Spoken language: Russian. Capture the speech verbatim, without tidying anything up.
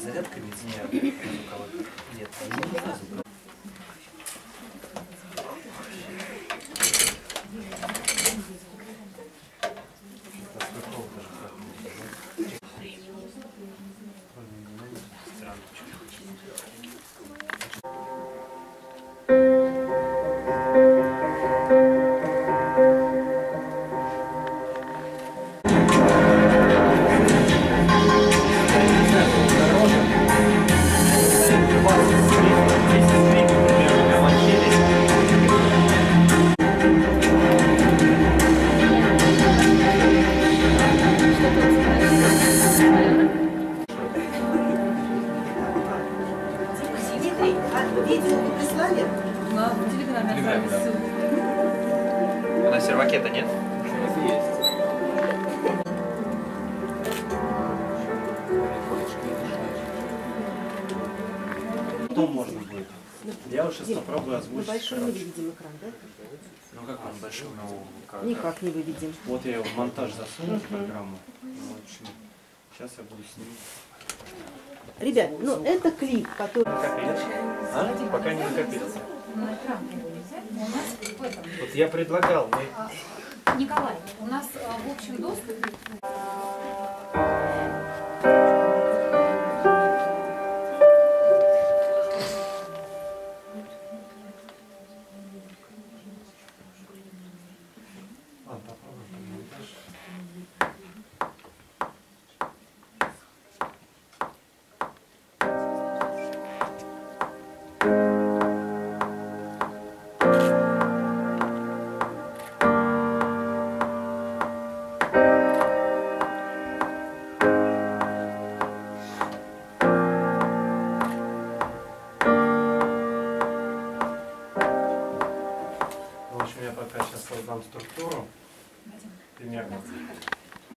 зарядками? Нет. Нет. Видео вы прислали? Да, в Телеграме отправили ссылку. На серваке-то нет? Есть. Потом можно будет. Я уже сейчас попробую На озвучить. большой не выведем экран, да? Ну как он большой? Ну, Никак не выведем. вот я его в монтаж засунул в программу. Ну, в общем, сейчас я буду снимать. Ребят, ну это клип, который... Накопились? А? Пока не накопился. На экран его взять. У нас в этом. Вот я предлагал. Мы... Николай, у нас а, в общем доступе. Ладно, попробуем монтаж. В общем, я пока сейчас создам структуру примерно.